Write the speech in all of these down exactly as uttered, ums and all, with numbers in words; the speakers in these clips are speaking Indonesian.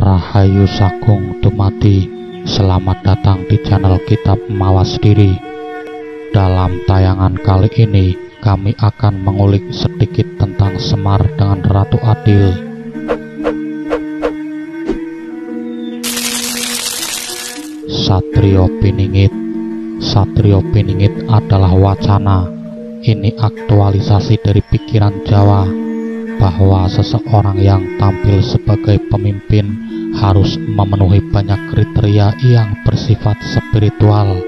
Rahayu Sagung Dumadi. Selamat datang di channel Kitab Mawas Diri. Dalam tayangan kali ini kami akan mengulik sedikit tentang Semar dengan Ratu Adil. Satrio Piningit. Satrio Piningit adalah wacana. Ini aktualisasi dari pikiran Jawa bahwa seseorang yang tampil sebagai pemimpin harus memenuhi banyak kriteria yang bersifat spiritual.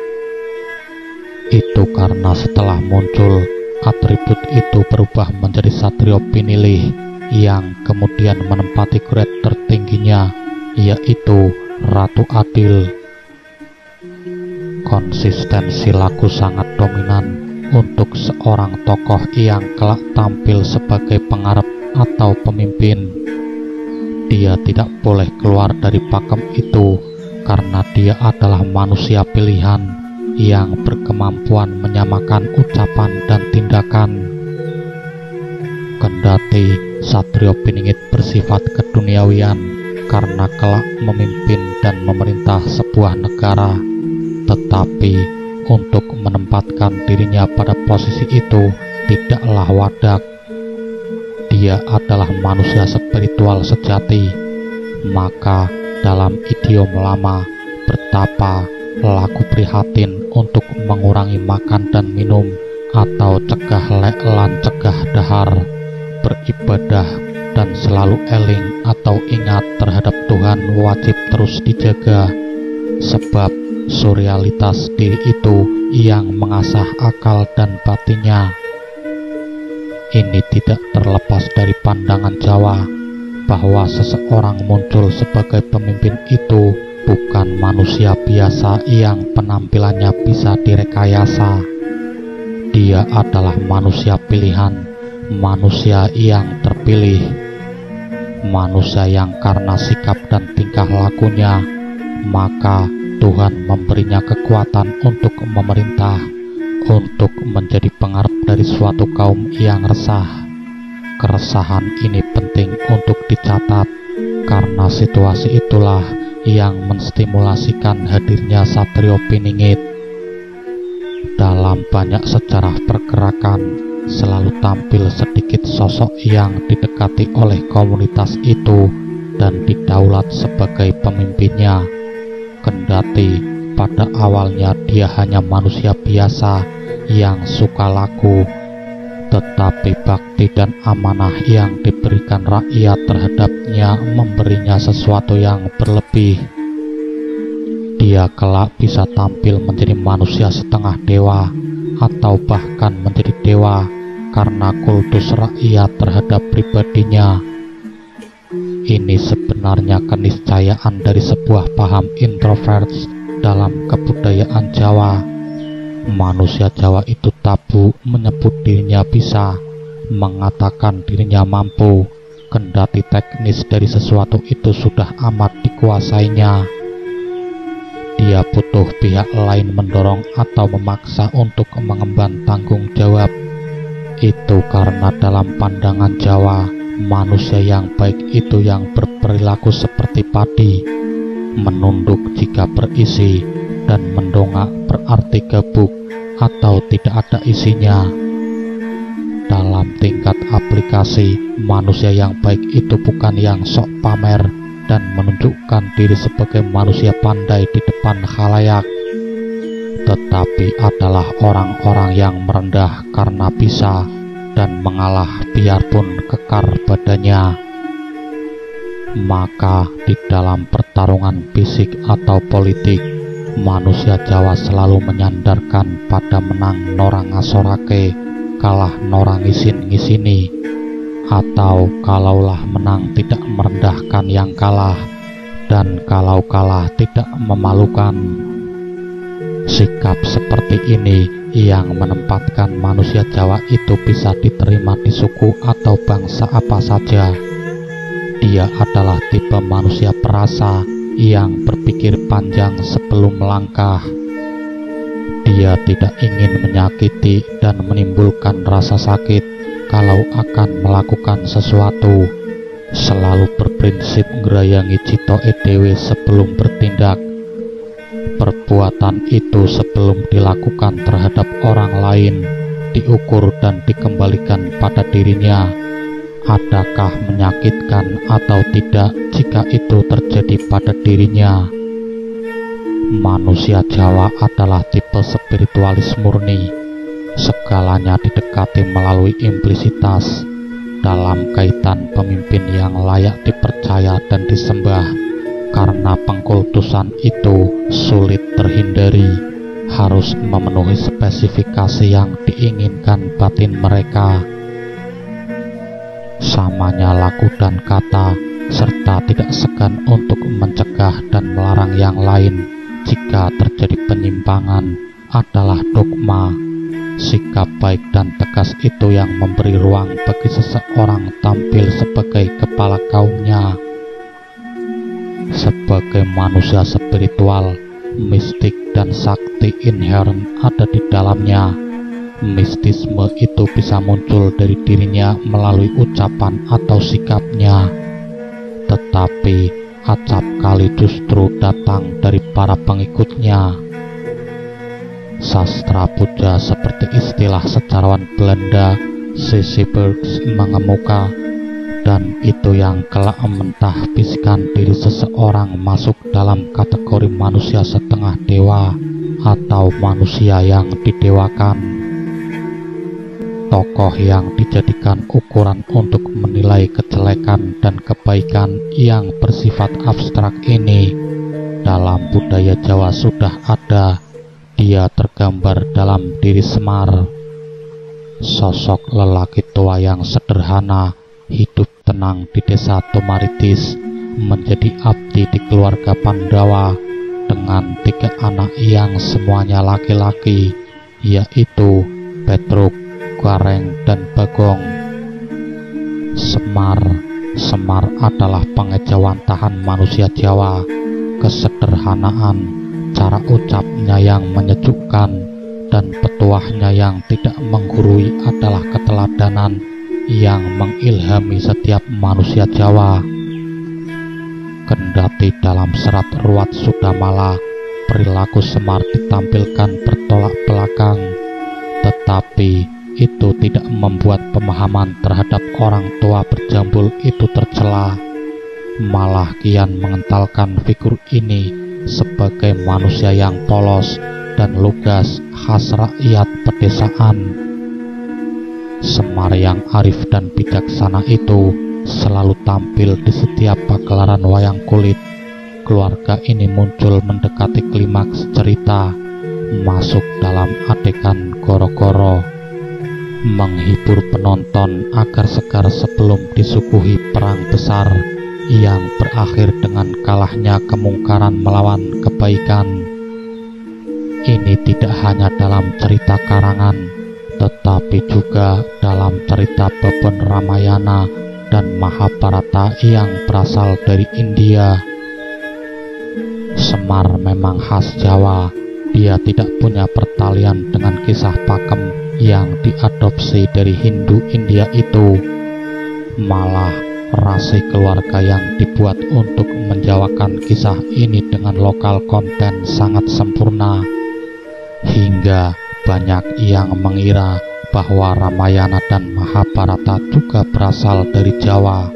Itu karena setelah muncul, atribut itu berubah menjadi Satrio Pinilih yang kemudian menempati grade tertingginya, yaitu Ratu Adil. Konsistensi laku sangat dominan untuk seorang tokoh yang kelak tampil sebagai pengarep atau pemimpin. Dia tidak boleh keluar dari pakem itu karena dia adalah manusia pilihan yang berkemampuan menyamakan ucapan dan tindakan. Kendati Satrio Piningit bersifat keduniawian karena kelak memimpin dan memerintah sebuah negara, tetapi untuk menempatkan dirinya pada posisi itu tidaklah wadak. Dia adalah manusia spiritual sejati. Maka dalam idiom lama, bertapa laku prihatin untuk mengurangi makan dan minum, atau cegah lek lan cegah dahar, beribadah dan selalu eling atau ingat terhadap Tuhan wajib terus dijaga, sebab surrealitas diri itu yang mengasah akal dan batinnya. Ini tidak terlepas dari pandangan Jawa bahwa seseorang muncul sebagai pemimpin itu bukan manusia biasa yang penampilannya bisa direkayasa. Dia adalah manusia pilihan, manusia yang terpilih, manusia yang karena sikap dan tingkah lakunya maka Tuhan memberinya kekuatan untuk memerintah, untuk menjadi pengarep dari suatu kaum yang resah. Keresahan ini penting untuk dicatat karena situasi itulah yang menstimulasikan hadirnya Satrio Piningit. Dalam banyak sejarah pergerakan selalu tampil sedikit sosok yang didekati oleh komunitas itu dan didaulat sebagai pemimpinnya. Kendati pada awalnya dia hanya manusia biasa yang suka laku, tetapi bakti dan amanah yang diberikan rakyat terhadapnya memberinya sesuatu yang berlebih. Dia kelak bisa tampil menjadi manusia setengah dewa atau bahkan menjadi dewa karena kultus rakyat terhadap pribadinya. Ini sebenarnya keniscayaan dari sebuah paham introvert dalam kebudayaan Jawa. Manusia Jawa itu tabu menyebut dirinya bisa, mengatakan dirinya mampu, kendati teknis dari sesuatu itu sudah amat dikuasainya. Dia butuh pihak lain mendorong atau memaksa untuk mengemban tanggung jawab. Itu karena dalam pandangan Jawa, manusia yang baik itu yang berperilaku seperti padi, menunduk jika berisi dan mendongak berarti gabuk atau tidak ada isinya. Dalam tingkat aplikasi, manusia yang baik itu bukan yang sok pamer dan menunjukkan diri sebagai manusia pandai di depan khalayak, tetapi adalah orang-orang yang merendah karena bisa dan mengalah biarpun kekar badannya. Maka di dalam pertarungan fisik atau politik, manusia Jawa selalu menyandarkan pada menang norang ngasorake, kalah norang ngisin ngisini, atau kalaulah menang tidak merendahkan yang kalah, dan kalau kalah tidak memalukan. Sikap seperti ini yang menempatkan manusia Jawa itu bisa diterima di suku atau bangsa apa saja. Dia adalah tipe manusia perasa yang berpikir panjang sebelum melangkah. Dia tidak ingin menyakiti dan menimbulkan rasa sakit kalau akan melakukan sesuatu. selalu berprinsip ngrayangi citoke dhewe sebelum bertindak. Perbuatan itu sebelum dilakukan terhadap orang lain diukur dan dikembalikan pada dirinya. Adakah menyakitkan atau tidak jika itu terjadi pada dirinya? Manusia Jawa adalah tipe spiritualis murni. Segalanya didekati melalui implisitas dalam kaitan pemimpin yang layak dipercaya dan disembah. Karena pengkultusan itu sulit terhindari, harus memenuhi spesifikasi yang diinginkan batin mereka. Samanya laku dan kata, serta tidak segan untuk mencegah dan melarang yang lain jika terjadi penyimpangan adalah dogma. Sikap baik dan tegas itu yang memberi ruang bagi seseorang tampil sebagai kepala kaumnya. Sebagai manusia spiritual, mistik dan sakti inherent ada di dalamnya. Mistisme itu bisa muncul dari dirinya melalui ucapan atau sikapnya, tetapi acap kali justru datang dari para pengikutnya. Sastra puja seperti istilah sejarawan Belanda Sissybergs mengemuka, dan itu yang kelak mentahbiskan diri seseorang masuk dalam kategori manusia setengah dewa atau manusia yang didewakan. Tokoh yang dijadikan ukuran untuk menilai kejelekan dan kebaikan yang bersifat abstrak ini dalam budaya Jawa sudah ada. Dia tergambar dalam diri Semar, sosok lelaki tua yang sederhana, hidup tenang di desa Tomaritis, menjadi abdi di keluarga Pandawa dengan tiga anak yang semuanya laki-laki, yaitu Petruk, Gareng, dan Bagong. Semar Semar adalah pengejawantahan manusia Jawa, kesederhanaan, cara ucapnya yang menyejukkan, dan petuahnya yang tidak menggurui adalah keteladanan yang mengilhami setiap manusia Jawa. Kendati dalam serat Ruwat Sudamala perilaku Semar ditampilkan bertolak belakang, tetapi itu tidak membuat pemahaman terhadap orang tua berjambul itu tercela, malah kian mengentalkan figur ini sebagai manusia yang polos dan lugas khas rakyat pedesaan. Semar yang arif dan bijaksana itu selalu tampil di setiap pagelaran wayang kulit. Keluarga ini muncul mendekati klimaks cerita, masuk dalam adegan goro-goro, menghibur penonton agar segar sebelum disuguhi perang besar yang berakhir dengan kalahnya kemungkaran melawan kebaikan. Ini tidak hanya dalam cerita karangan, tetapi juga dalam cerita beban Ramayana dan Mahabharata yang berasal dari India. Semar memang khas Jawa. Dia tidak punya pertalian dengan kisah pakem yang diadopsi dari Hindu India itu. Malah rasi keluarga yang dibuat untuk menjawakan kisah ini dengan lokal konten sangat sempurna, hingga banyak yang mengira bahwa Ramayana dan Mahabharata juga berasal dari Jawa.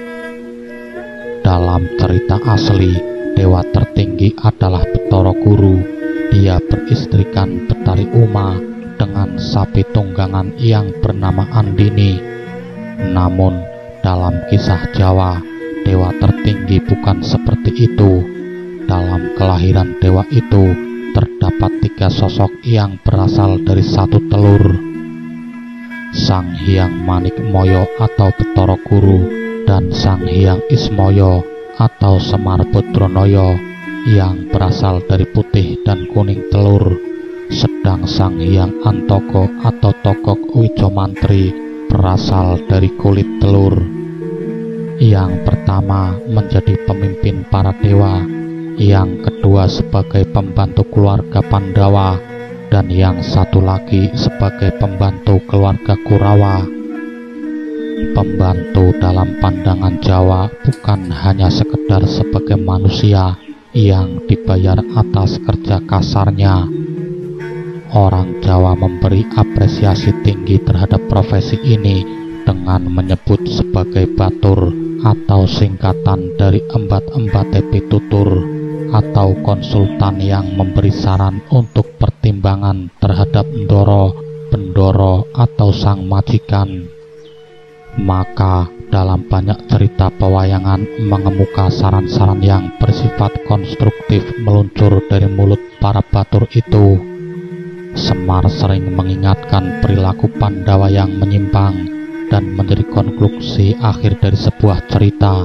Dalam cerita asli, dewa tertinggi adalah Betara Guru. Dia beristrikan Betari Uma dengan sapi tunggangan yang bernama Andini. Namun dalam kisah Jawa, dewa tertinggi bukan seperti itu. Dalam kelahiran dewa itu terdapat tiga sosok yang berasal dari satu telur. Sang Hyang Manikmaya atau Betara Guru dan Sang Hyang Ismaya atau Semar Badranaya yang berasal dari putih dan kuning telur. Sedang Sang Hyang Antaka atau Togok Wijomantri berasal dari kulit telur. Yang pertama menjadi pemimpin para dewa, yang kedua sebagai pembantu keluarga Pandawa, dan yang satu lagi sebagai pembantu keluarga Kurawa. Pembantu dalam pandangan Jawa bukan hanya sekedar sebagai manusia yang dibayar atas kerja kasarnya. Orang Jawa memberi apresiasi tinggi terhadap profesi ini dengan menyebut sebagai batur atau singkatan dari embat-embate pitutur atau konsultan yang memberi saran untuk pertimbangan terhadap ndoro, bendoro atau sang majikan. Maka dalam banyak cerita pewayangan mengemuka saran-saran yang bersifat konstruktif meluncur dari mulut para batur itu. Semar sering mengingatkan perilaku Pandawa yang menyimpang dan menjadi konklusi akhir dari sebuah cerita.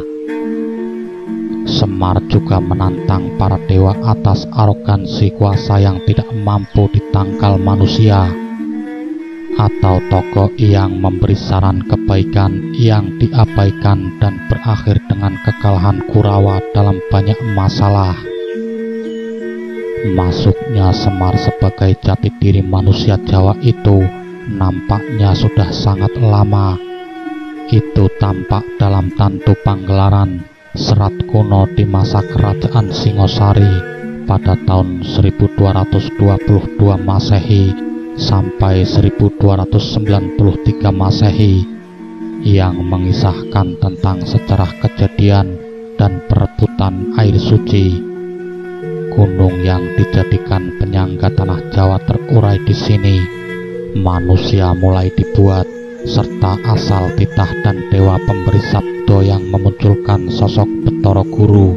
Semar juga menantang para dewa atas arogansi kuasa yang tidak mampu ditangkal manusia, atau tokoh yang memberi saran kebaikan yang diabaikan dan berakhir dengan kekalahan Kurawa dalam banyak masalah. Masuknya Semar sebagai jati diri manusia Jawa itu nampaknya sudah sangat lama. Itu tampak dalam Tantu Panggelaran, serat kuno di masa kerajaan Singosari pada tahun seribu dua ratus dua puluh dua Masehi sampai seribu dua ratus sembilan puluh tiga Masehi, yang mengisahkan tentang sejarah kejadian dan perebutan air suci. Gunung yang dijadikan penyangga tanah Jawa terurai di sini. Manusia mulai dibuat, serta asal titah dan dewa pemberi sabdo yang memunculkan sosok Betara Guru.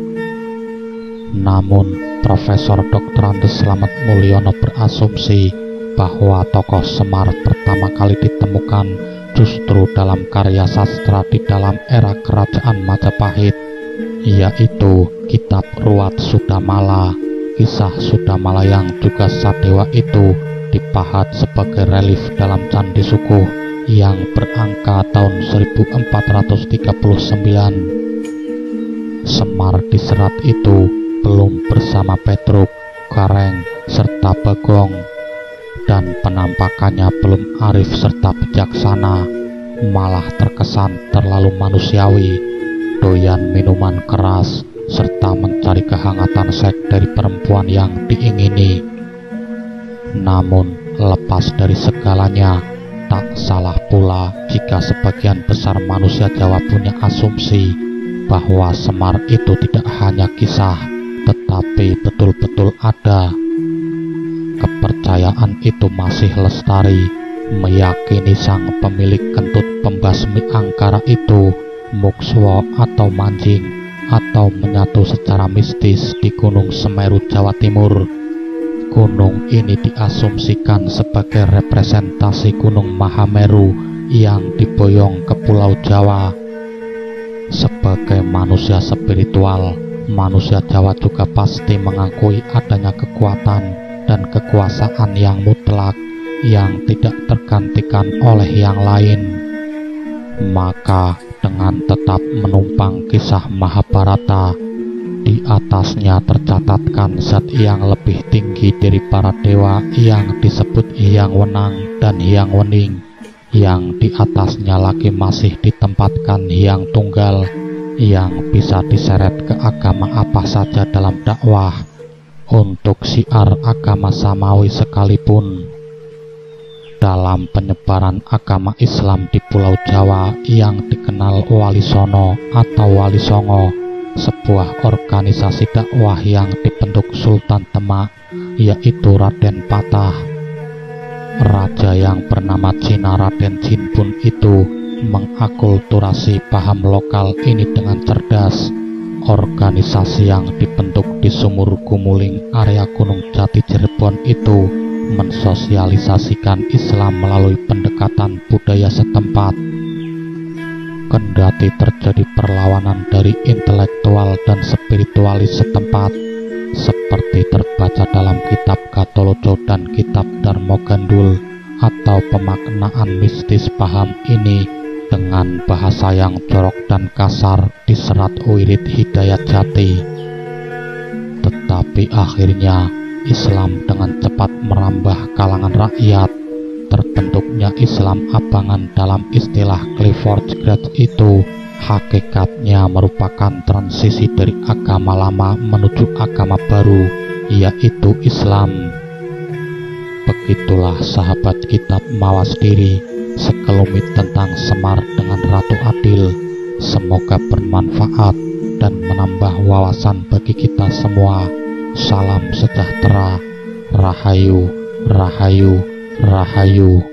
Namun Profesor Doktor Andes Slamet Mulyono berasumsi bahwa tokoh Semar pertama kali ditemukan justru dalam karya sastra di dalam era kerajaan Majapahit, yaitu kitab Ruwat Sudamala. Kisah Sudamala yang juga Sadewa itu dipahat sebagai relief dalam Candi Sukuh yang berangka tahun seribu empat ratus tiga puluh sembilan. Semar diserat itu belum bersama Petruk, Kareng, serta Bagong, dan penampakannya belum arif serta bijaksana, malah terkesan terlalu manusiawi, doyan minuman keras, serta mencari kehangatan seks dari perempuan yang diingini. Namun lepas dari segalanya, tak salah pula jika sebagian besar manusia Jawa punya asumsi bahwa Semar itu tidak hanya kisah, tetapi betul-betul ada. Kepercayaan itu masih lestari, meyakini sang pemilik kentut pembasmi angkara itu Mukswa atau Manjing, atau menyatu secara mistis di Gunung Semeru, Jawa Timur. Gunung ini diasumsikan sebagai representasi Gunung Mahameru yang diboyong ke Pulau Jawa. Sebagai manusia spiritual, manusia Jawa juga pasti mengakui adanya kekuatan dan kekuasaan yang mutlak yang tidak tergantikan oleh yang lain. Maka dengan tetap menumpang kisah Mahabharata, di atasnya tercatatkan zat yang lebih tinggi dari para dewa yang disebut Hyang Wenang dan Hyang Wening, yang di atasnya lagi masih ditempatkan Hyang Tunggal yang bisa diseret ke agama apa saja dalam dakwah, untuk syiar agama samawi sekalipun. Dalam penyebaran agama Islam di Pulau Jawa yang dikenal Wali Sono atau Wali Songo, sebuah organisasi dakwah yang dibentuk Sultan Demak, yaitu Raden Patah. Raja yang bernama Cina Raden Jinbun itu mengakulturasi paham lokal ini dengan cerdas. Organisasi yang dibentuk di Sumur Gumuling, area Gunung Jati Cirebon itu mensosialisasikan Islam melalui pendekatan budaya setempat. Kendati terjadi perlawanan dari intelektual dan spiritualis setempat, seperti terbaca dalam kitab Gatoloco dan kitab Darmo Gandul, atau pemaknaan mistis paham ini dengan bahasa yang jorok dan kasar diserat Wirid Hidayat Jati. Tetapi akhirnya Islam dengan cepat merambah kalangan rakyat. Terbentuk masuknya Islam abangan dalam istilah Clifford Geertz itu hakikatnya merupakan transisi dari agama lama menuju agama baru, yaitu Islam. Begitulah sahabat kitab Mawas Diri, sekelumit tentang Semar dengan Ratu Adil. Semoga bermanfaat dan menambah wawasan bagi kita semua. Salam sejahtera, Rahayu, Rahayu, Rahayu.